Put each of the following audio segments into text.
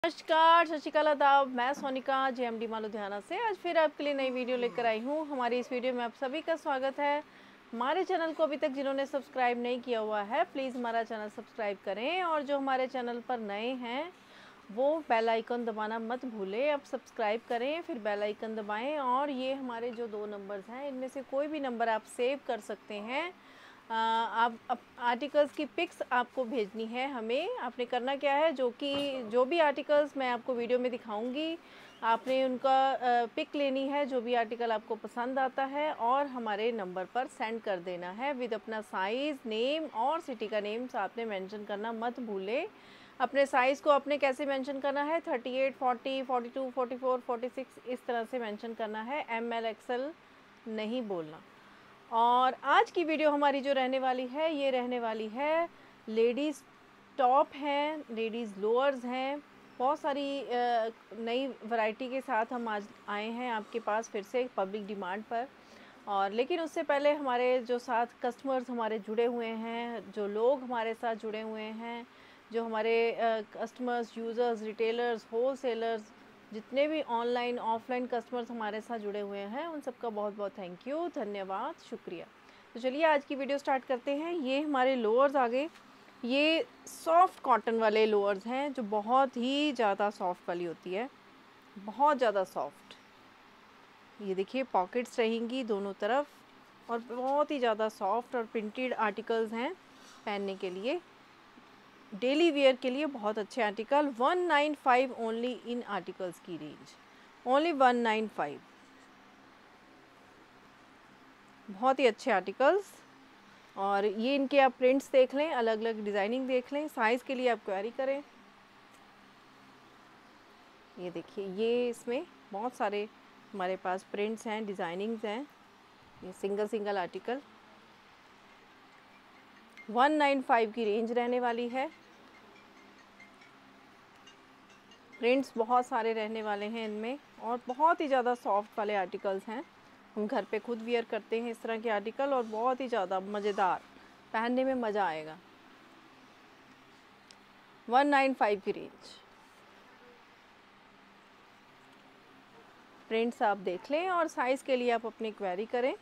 नमस्कार, सत श्री अकाल, आदाब। मैं सोनिका जेएमडी माल लुधियाना से आज फिर आपके लिए नई वीडियो लेकर आई हूँ। हमारी इस वीडियो में आप सभी का स्वागत है। हमारे चैनल को अभी तक जिन्होंने सब्सक्राइब नहीं किया हुआ है, प्लीज़ हमारा चैनल सब्सक्राइब करें, और जो हमारे चैनल पर नए हैं वो बेल आइकन दबाना मत भूलें। आप सब्सक्राइब करें, फिर बेल आइकन दबाएं, और ये हमारे जो 2 नंबर्स हैं इनमें से कोई भी नंबर आप सेव कर सकते हैं। आप आर्टिकल्स की पिक्स आपको भेजनी है हमें। आपने करना क्या है, जो भी आर्टिकल्स मैं आपको वीडियो में दिखाऊंगी, आपने उनका पिक लेनी है, जो भी आर्टिकल आपको पसंद आता है, और हमारे नंबर पर सेंड कर देना है विद अपना साइज़, नेम और सिटी का नेम आपने मेंशन करना मत भूलें। अपने साइज़ को आपने कैसे मेंशन करना है, 38, 40, 42, 44, 46 इस तरह से मेंशन करना है, ML XL नहीं बोलना। और आज की वीडियो हमारी जो रहने वाली है, ये रहने वाली है लेडीज़ टॉप हैं, लेडीज़ लोअर्स हैं। बहुत सारी नई वैरायटी के साथ हम आज आए हैं आपके पास फिर से पब्लिक डिमांड पर। और लेकिन उससे पहले हमारे जो साथ कस्टमर्स हमारे जुड़े हुए हैं, जो लोग हमारे साथ जुड़े हुए हैं, जो हमारे कस्टमर्स, यूज़र्स, रिटेलर्स, होलसेलर्स, जितने भी ऑनलाइन ऑफलाइन कस्टमर्स हमारे साथ जुड़े हुए हैं, उन सबका बहुत बहुत थैंक यू, धन्यवाद, शुक्रिया। तो चलिए आज की वीडियो स्टार्ट करते हैं। ये हमारे लोअर्स आ गए। ये सॉफ्ट कॉटन वाले लोअर्स हैं, जो बहुत ही ज़्यादा सॉफ्ट वाली होती है, बहुत ज़्यादा सॉफ्ट। ये देखिए पॉकेट्स रहेंगी दोनों तरफ, और बहुत ही ज़्यादा सॉफ्ट और प्रिंटेड आर्टिकल्स हैं पहनने के लिए, डेली वेयर के लिए बहुत अच्छे आर्टिकल। 195 ओनली इन आर्टिकल्स की रेंज, ओनली 195। बहुत ही अच्छे आर्टिकल्स। और ये इनके आप प्रिंट्स देख लें, अलग अलग डिज़ाइनिंग देख लें, साइज़ के लिए आप क्वेरी करें। ये देखिए, ये इसमें बहुत सारे हमारे पास प्रिंट्स हैं, डिज़ाइनिंग्स हैं। ये सिंगल सिंगल आर्टिकल 195 की रेंज रहने वाली है। प्रिंट्स बहुत सारे रहने वाले हैं इनमें, और बहुत ही ज़्यादा सॉफ्ट वाले आर्टिकल्स हैं। हम घर पे खुद वियर करते हैं इस तरह के आर्टिकल, और बहुत ही ज़्यादा मज़ेदार, पहनने में मज़ा आएगा। 195 की रेंज। प्रिंट्स आप देख लें, और साइज़ के लिए आप अपनी क्वेरी करें।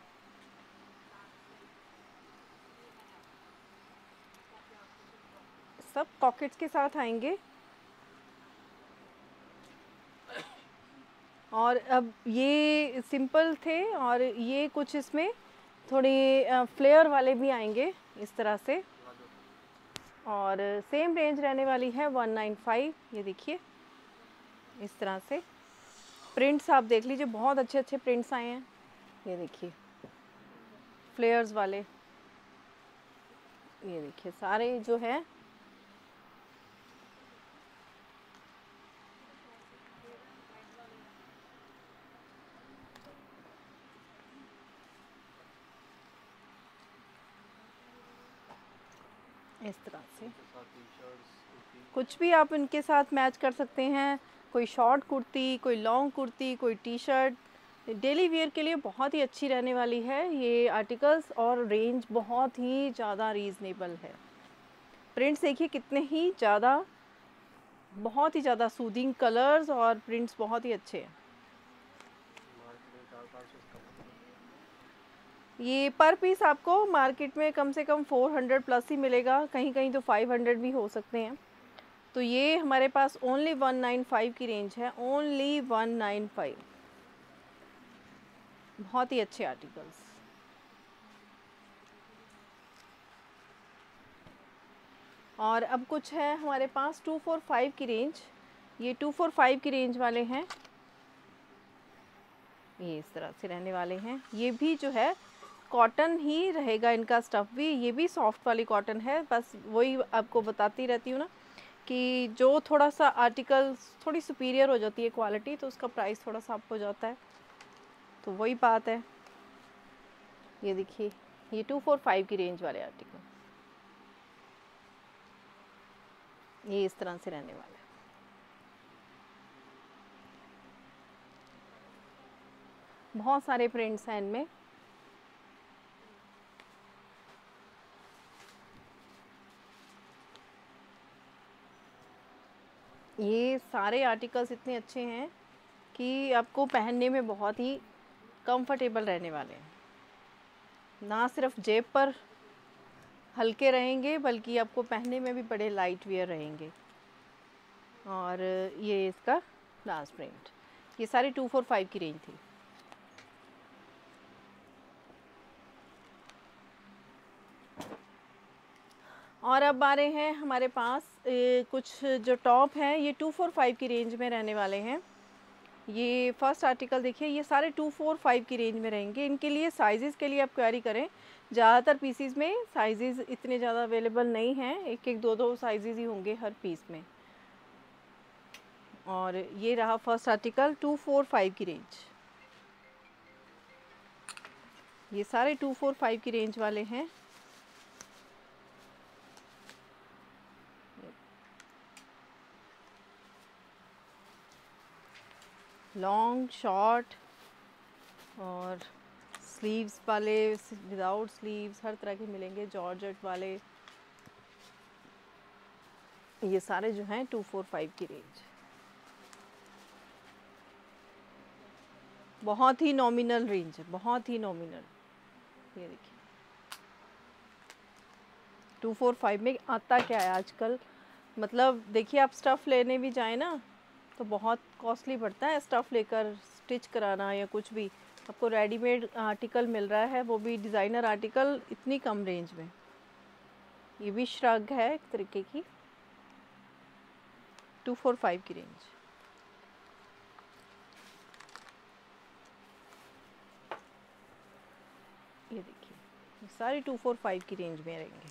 सब पॉकेट्स के साथ आएंगे। और अब ये सिंपल थे, और ये कुछ इसमें थोड़ी फ्लेयर वाले भी आएंगे इस तरह से, और सेम रेंज रहने वाली है 195। ये देखिए इस तरह से प्रिंट्स आप देख लीजिए, बहुत अच्छे अच्छे प्रिंट्स आए हैं। ये देखिए फ्लेयर्स वाले, ये देखिए सारे जो है इस तरह से, कुछ भी आप इनके साथ मैच कर सकते हैं। कोई शॉर्ट कुर्ती, कोई लॉन्ग कुर्ती, कोई टी शर्ट, डेली वेयर के लिए बहुत ही अच्छी रहने वाली है ये आर्टिकल्स, और रेंज बहुत ही ज़्यादा रीज़नेबल है। प्रिंट्स देखिए कितने ही ज़्यादा, बहुत ही ज़्यादा सूदिंग कलर्स, और प्रिंट्स बहुत ही अच्छे हैं। ये पर पीस आपको मार्केट में कम से कम 400 प्लस ही मिलेगा, कहीं कहीं तो 500 भी हो सकते हैं। तो ये हमारे पास ओनली 195 की रेंज है, ओनली 195। बहुत ही अच्छे आर्टिकल्स। और अब कुछ है हमारे पास 245 की रेंज। ये 245 की रेंज वाले हैं, ये इस तरह से रहने वाले हैं। ये भी जो है कॉटन ही रहेगा, इनका स्टफ़ भी, ये भी सॉफ्ट वाली कॉटन है। बस वही आपको बताती रहती हूँ ना, कि जो थोड़ा सा आर्टिकल थोड़ी सुपीरियर हो जाती है क्वालिटी, तो उसका प्राइस थोड़ा सा अप हो जाता है, तो वही बात है। ये देखिए ये 245 की रेंज वाले आर्टिकल, ये इस तरह से रहने वाला है। बहुत सारे प्रिंट्स हैं इनमें। ये सारे आर्टिकल्स इतने अच्छे हैं कि आपको पहनने में बहुत ही कंफर्टेबल रहने वाले हैं। ना सिर्फ जेब पर हल्के रहेंगे बल्कि आपको पहनने में भी बड़े लाइट वेयर रहेंगे। और ये इसका लास्ट प्रिंट, ये सारी 245 की रेंज थी। और अब आ रहे हैं हमारे पास कुछ जो टॉप हैं, ये 245 की रेंज में रहने वाले हैं। ये फर्स्ट आर्टिकल देखिए, ये सारे 245 की रेंज में रहेंगे। इनके लिए साइज़ के लिए आप क्वेरी करें। ज़्यादातर पीसीज में साइज़ इतने ज़्यादा अवेलेबल नहीं हैं, एक एक दो दो साइज़ ही होंगे हर पीस में। और ये रहा फर्स्ट आर्टिकल 245 की रेंज। ये सारे 245 की रेंज वाले हैं। लॉन्ग, शॉर्ट और स्लीव्स वाले, विदाउट स्लीव्स, हर तरह के मिलेंगे। जॉर्जेट वाले, ये सारे जो हैं 245 की रेंज। बहुत ही नॉमिनल रेंज है, बहुत ही नॉमिनल। ये देखिए 245 में आता क्या है आजकल, मतलब देखिए आप स्टफ़ लेने भी जाएं ना तो बहुत कॉस्टली पड़ता है स्टफ़ लेकर स्टिच कराना या कुछ भी। आपको रेडीमेड आर्टिकल मिल रहा है, वो भी डिज़ाइनर आर्टिकल, इतनी कम रेंज में। ये भी श्रग है एक तरीके की, 245 की रेंज। ये देखिए ये सारी 245 की रेंज में रहेंगे।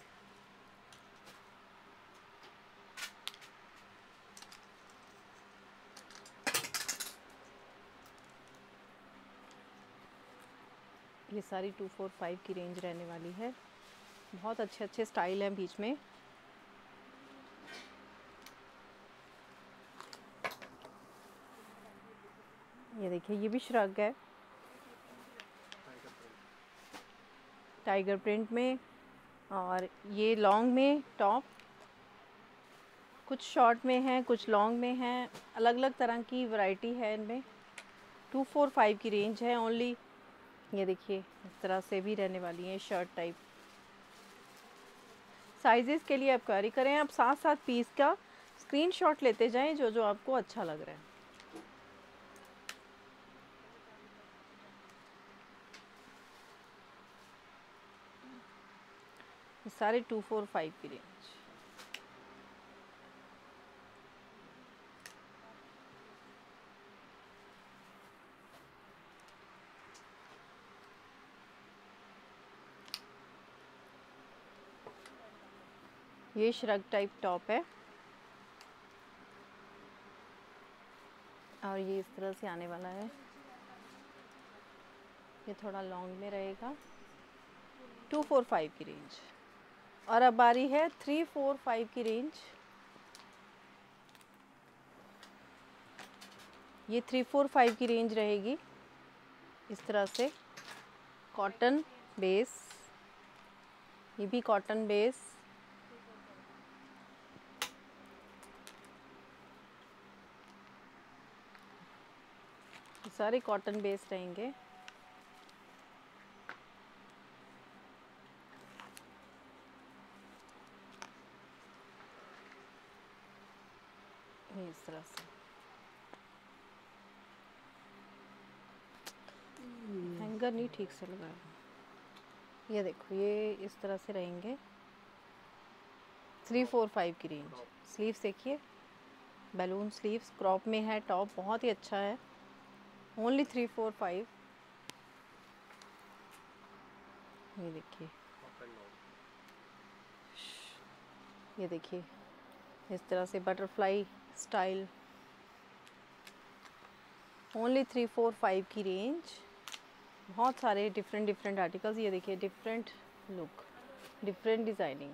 ये सारी 245 की रेंज रहने वाली है। बहुत अच्छे अच्छे स्टाइल हैं बीच में। ये देखिए ये भी श्रग है, टाइगर प्रिंट में। और ये लॉन्ग में टॉप, कुछ शॉर्ट में है, कुछ लॉन्ग में है, अलग अलग तरह की वैरायटी है इनमें। 245 की रेंज है ओनली। ये देखिए इस तरह से भी रहने वाली है शर्ट टाइप। साइजेस के लिए आप क्वेरी करें, आप साथ साथ पीस का स्क्रीनशॉट लेते जाएं जो जो आपको अच्छा लग रहा है। ये सारे 245 की रेंज। ये श्रग टाइप टॉप है और ये इस तरह से आने वाला है। ये थोड़ा लॉन्ग में रहेगा, 245 की रेंज। और अब बारी है 345 की रेंज। ये 345 की रेंज रहेगी इस तरह से। कॉटन बेस, ये भी कॉटन बेस। ये सारे कॉटन बेस रहेंगे। ये इस तरह से हैंगर नहीं ठीक से लगाया। ये देखो ये इस तरह से रहेंगे। 345 की रेंज। स्लीव्स देखिए, बैलून स्लीव्स, क्रॉप में है टॉप, बहुत ही अच्छा है। ओनली 345। ये देखिए, ये देखिए इस तरह से बटरफ्लाई स्टाइल। ओनली 345 की रेंज। बहुत सारे डिफरेंट डिफरेंट आर्टिकल्स। ये देखिए डिफरेंट लुक, डिफरेंट डिज़ाइनिंग।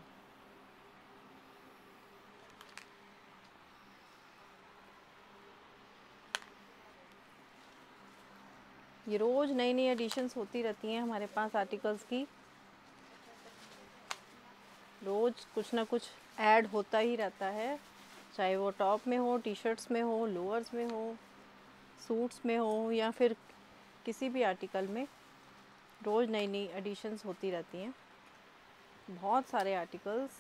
ये रोज़ नई नई एडिशंस होती रहती हैं हमारे पास आर्टिकल्स की। रोज़ कुछ ना कुछ ऐड होता ही रहता है। चाहे वो टॉप में हो, टी शर्ट्स में हो, लोअर्स में हो, सूट्स में हो, या फिर किसी भी आर्टिकल में। रोज़ नई नई एडिशंस होती रहती हैं। बहुत सारे आर्टिकल्स,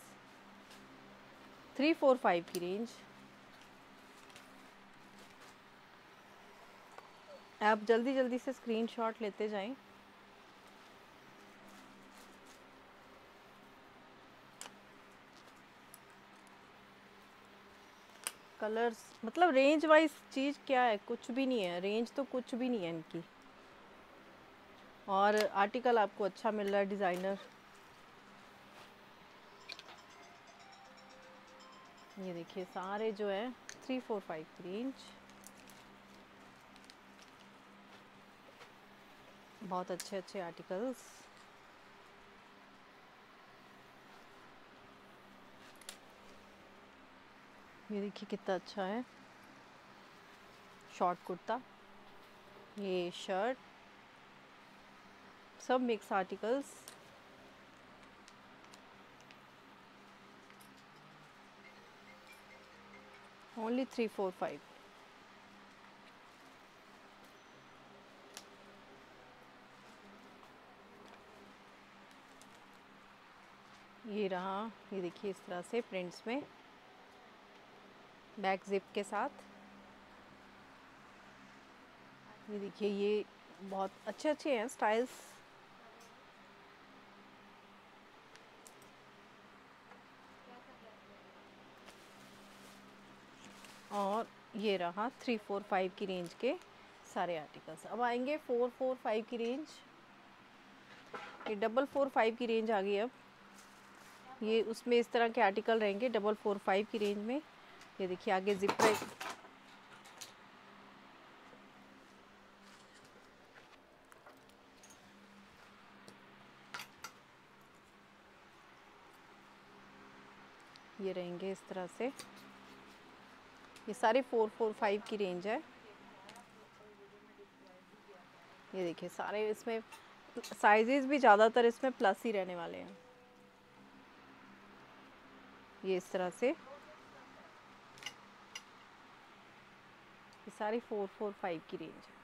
345 की रेंज। आप जल्दी जल्दी से स्क्रीनशॉट लेते जाएं। कलर्स मतलब रेंज वाइज चीज़ क्या है, कुछ भी नहीं है, रेंज तो कुछ भी नहीं है इनकी। और आर्टिकल आपको अच्छा मिल रहा है डिज़ाइनर। ये देखिए सारे जो है 345 की रेंज, बहुत अच्छे अच्छे आर्टिकल्स। ये देखिए कितना अच्छा है, शॉर्ट कुर्ता, ये शर्ट, सब मिक्स आर्टिकल्स। ओनली 345। ये रहा, ये देखिए इस तरह से प्रिंट्स में, बैक जिप के साथ। ये देखिए ये बहुत अच्छे अच्छे हैं स्टाइल्स। और ये रहा 345 की रेंज के सारे आर्टिकल्स। अब आएंगे 445 की रेंज। ये 445 की रेंज आ गई। अब ये उसमें इस तरह के आर्टिकल रहेंगे 445 की रेंज में। ये देखिए आगे जिपर, ये रहेंगे इस तरह से। ये सारे 445 की रेंज है। ये देखिए सारे इसमें साइजेस भी ज़्यादातर इसमें प्लस ही रहने वाले हैं। ये इस तरह से, ये सारी 445 की रेंज है।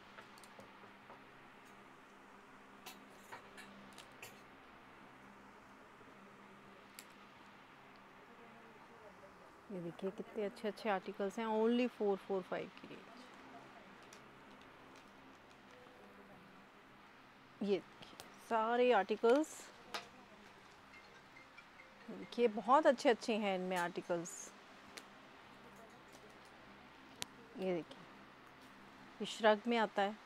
ये देखिए कितने अच्छे अच्छे आर्टिकल्स हैं, ओनली 445 की रेंज। ये सारे आर्टिकल्स देखिए बहुत अच्छे अच्छे हैं इनमें आर्टिकल्स। ये देखिए ये श्रग में आता है।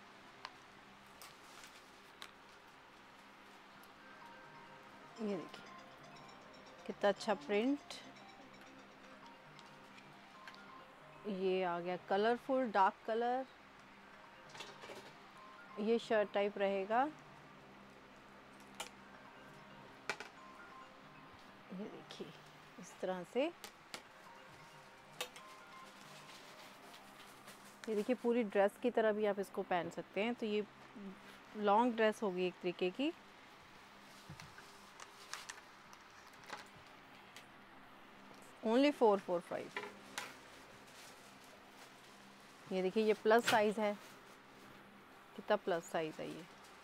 ये देखिए कितना अच्छा प्रिंट। ये आ गया कलरफुल डार्क कलर। ये शर्ट टाइप रहेगा। ये देखिए इस तरह से। ये देखिए पूरी ड्रेस की तरह भी आप इसको पहन सकते हैं। तो ये लॉन्ग ड्रेस होगी एक तरीके की। ओनली 445। ये देखिए ये प्लस साइज़ है, कितना प्लस साइज़ है ये।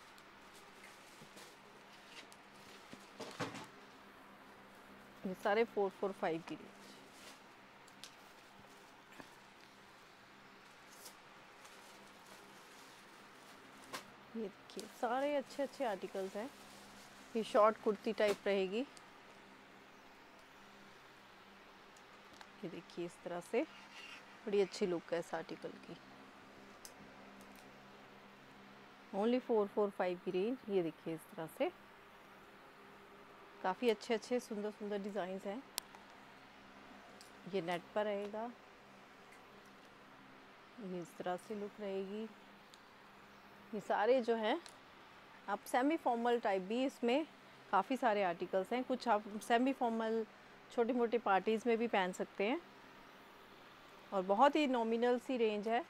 ये सारे 445 की रेंज। ये देखिए सारे अच्छे अच्छे आर्टिकल्स हैं। ये शॉर्ट कुर्ती टाइप रहेगी। ये देखिए इस तरह से बड़ी अच्छी लुक है इस आर्टिकल की। ओनली 445 की रेंज। ये देखिए इस तरह से काफ़ी अच्छे अच्छे सुंदर सुंदर डिज़ाइंस हैं। ये नेट पर रहेगा। ये इस तरह से लुक रहेगी। ये सारे जो हैं आप सेमी फॉर्मल टाइप भी इसमें काफ़ी सारे आर्टिकल्स हैं। कुछ आप सेमी फॉर्मल छोटी मोटी पार्टीज़ में भी पहन सकते हैं और बहुत ही नॉमिनल सी रेंज है।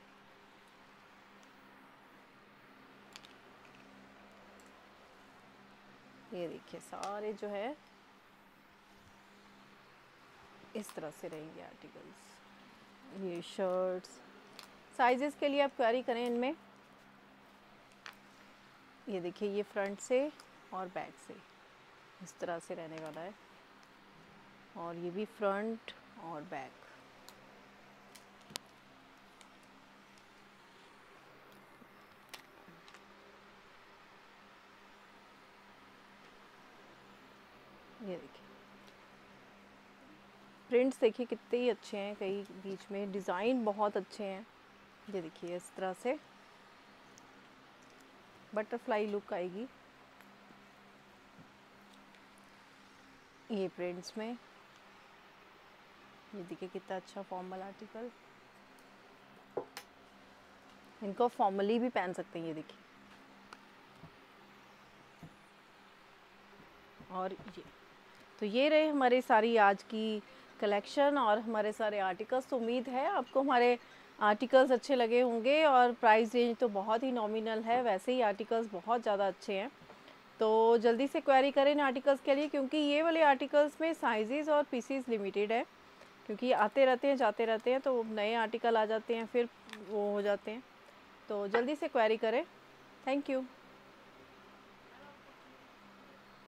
ये देखिए सारे जो है इस तरह से रहेंगे आर्टिकल्स। ये शर्ट्स साइजेस के लिए आप क्वेरी करें इनमें। ये देखिए, ये फ्रंट से और बैक से इस तरह से रहने वाला है, और ये भी फ्रंट और बैक। ये देखिए प्रिंट्स देखिए कितने ही अच्छे हैं, कई बीच में डिज़ाइन बहुत अच्छे हैं। ये देखिए इस तरह से बटरफ्लाई लुक आएगी ये प्रिंट्स में। ये देखिए कितना अच्छा फॉर्मल आर्टिकल, इनको फॉर्मली भी पहन सकते हैं। ये देखिए, और ये रहे हमारे सारी आज की कलेक्शन और हमारे सारे आर्टिकल्स। तो उम्मीद है आपको हमारे आर्टिकल्स अच्छे लगे होंगे, और प्राइस रेंज तो बहुत ही नॉमिनल है, वैसे ही आर्टिकल्स बहुत ज़्यादा अच्छे हैं। तो जल्दी से क्वेरी करें इन आर्टिकल्स के लिए, क्योंकि ये वाले आर्टिकल्स में साइजेस और पीसीस लिमिटेड है, क्योंकि आते रहते हैं जाते रहते हैं, तो नए आर्टिकल आ जाते हैं फिर वो हो जाते हैं। तो जल्दी से क्वेरी करें। Thank you.